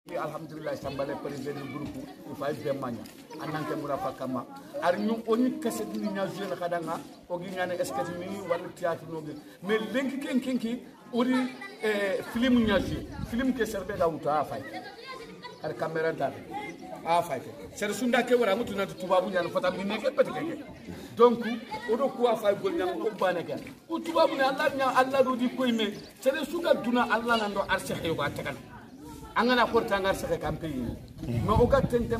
alhamdulillah sambale président du groupe il faut be manya ananke murafa kama ar ñu oni kaset ni nya jeune khadanga o gi ñane escati ni wala théâtre no mais lenki kenki ori film nya film ke serbe da uta fay ar camera da a fay ser sunda ke wara mutu na tubabu nya fata bi ne ke patike donc odo ko fay gol nya ko banaka o tubabu ne Allah do di koy me ser suga duna Allah nando ar cheikh yo ba tagal angana kortanga sake campagne no oga tentem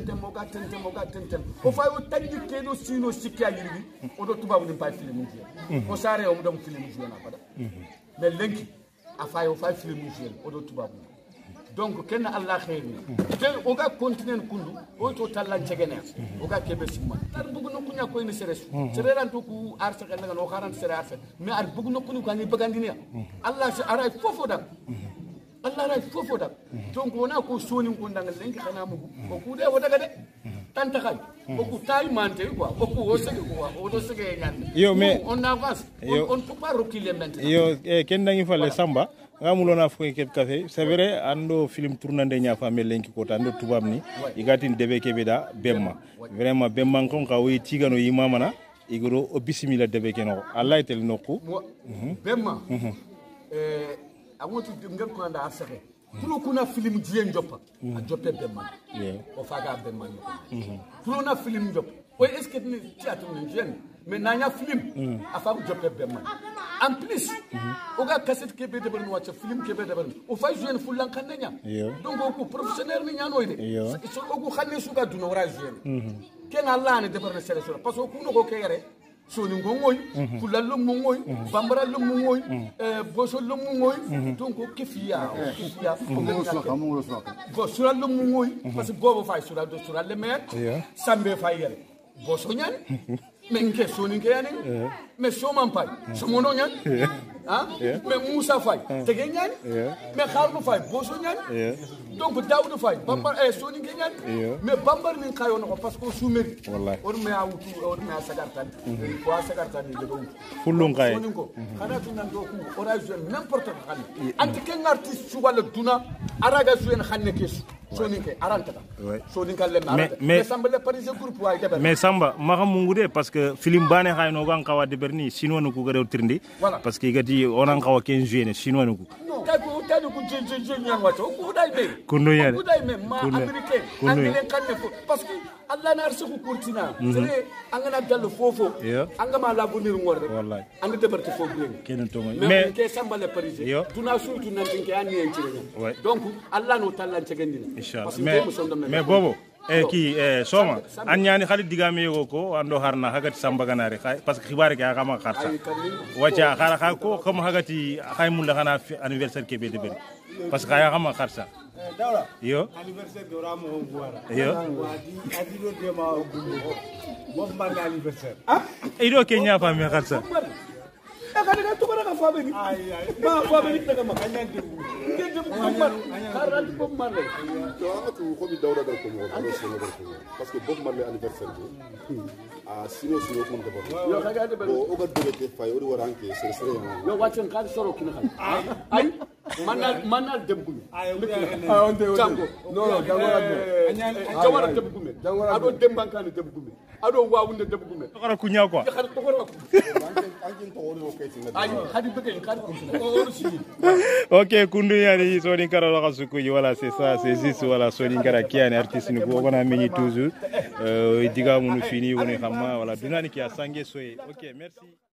o fay o tanji kedo sino sikya yirgi odo tubabu ni pa film ni o sare o mudam film ni na pada mais lenki a fay o fay film ni odo tubabu donc ken Allah khayri te oga continent kundu o to talla jegene oga kebe simma tar bugu no kunya ko ni seresu sereran to ku ar sake nga no kharan sere ar mais ar bugu no kunu ko ni bagandini Allah si ara fofo da Allah ray fofo da donc wona ko soni ko ndangal lenki xana mu ko ku de wada de tanta xay ko ku tay mante quoi ko ku o sege quoi o do sege ñan yo mais on avance on peut pas reculer maintenant yo ken dangi falle samba ngamulona fo kep café c'est vrai ando film tournande nya fa mel lenki ko tando tubam ni igatin debe kebeda bemma vraiment bemma kon ka wi tigano yimamana igoro o bismillah debe keno Allah tel nokku bemma amotu ngel ko anda asake tulo kuna film jien joppa a joppe be man o faga be man tulo na film jop o est-ce que ni théâtre ni jien mais nanya film a faga joppe be man en plus o ga cassette ke be de ban watch film ke be de ban o fay jeune fulan kanenya donc o ko professionnel ni nyano ide so o ko xane suga duna wara jeune ken Allah ne de bar na sele parce que ko no ko kere soni ngoy kula lum ngoy bambara lum ngoy boso lum ngoy donc kifiya bo sura lum ngoy parce que bobo fay sura do sura le mer sambe fay yel boso ñan men ke soni ke yani mais soman pay somono ñan hein mais Moussa fay tege ñan mais kharbu fay boso ñan donc Daoud fay bambar soni ke ñan mais bambar min kayo no parce que soumeri wallahi on me awutu on me sagartan ko sagartan ni de fullun kay soni ko kana tu nan do ko ora jeune n'importe quel anti ken artiste su wala duna araga jeune xanne kesu soni ke aranta soni kalle mais samba le paris groupe way debe mais samba ma xam ngude parce que film bane xayno gan xawa de berni chinois nu ko gërew trindi parce que gati onan xawa 15 juillet chinois nu ko tadu ko je ñan wato ko day be kunu yane ko day me ma américain anglais kanne fo parce que Allah na arsu ko kurtina c'est angana dallo fofo angama la bonir ngor rek wallahi ande debarti fo green kenen to mais ke samba le paris tuna surtout nan tinke anni en ci donc Allah no tallan ci gendina mais bobo ki soma anyani khalid digame yogo ko ando harna hagati samba ganari parce que xibaare ga xama kharsa wacha khara ko comme hagati khaymul khana anniversaire kebe de ben parce que ya xama kharsa dawla yo anniversaire do ramo on buara yo adilo de ma mo mbaga anniversaire ido kenya fa mi kharsa akade ga to ka fa be ni ma fa be ni daga ma kanyan de Bob Marley ko mi dawra dal ko mo parce que Bob Marley anniversaire sino ko mo do yo kaga de o ga do ke fay o waranke sere yo wacen ka soro kina ay manal debgumi on de no jawara debgumi ado dembankani debgumi ado wawunde debgumi xara ku ñaw quoi xara to ko ay hadi bëgg xara ko ok kundu yani soni kara la suku voilà c'est ça c'est juste voilà soni kara kiani artiste ni ko gona meñi toujours diga munu fini woni xamma voilà dunani ki a sangé soye ok merci